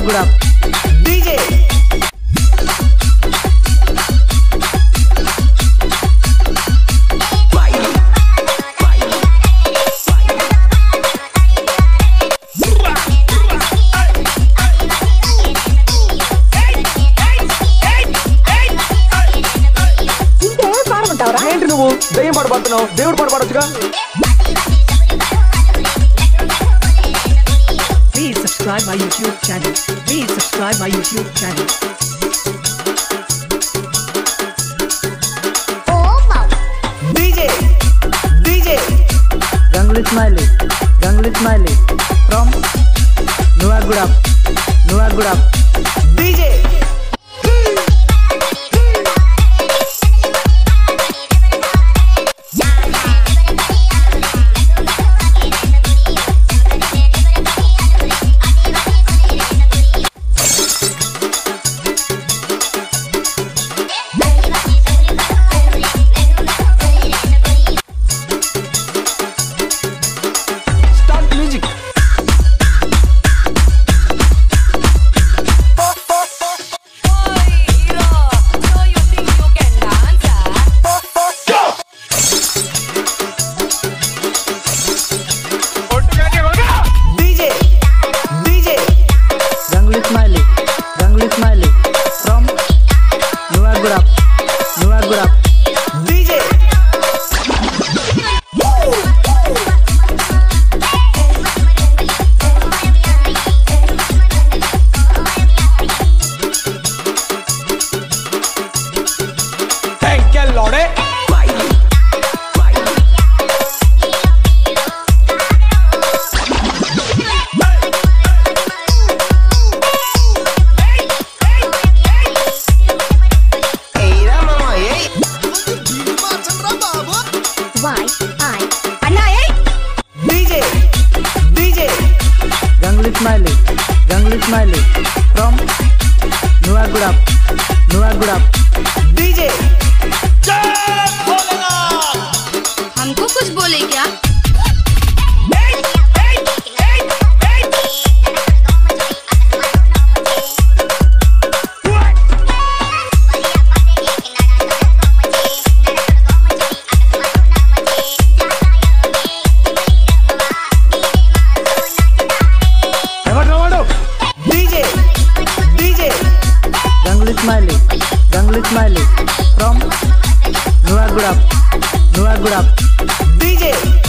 guda DJ ఏంటి నువ్వు దయ్యం పాట పాడుతున్నావు? దేవుడు పాట పాడొచ్చుగా. Please subscribe my YouTube channel. Please subscribe my YouTube channel. DJ Gangli Smiley from new2022 DJ Smiley from new2022 DJ Thank you Lord. Gangli Smiley from new2022 DJ हमको कुछ बोले क्या? Gangli Smiley from new2022 DJ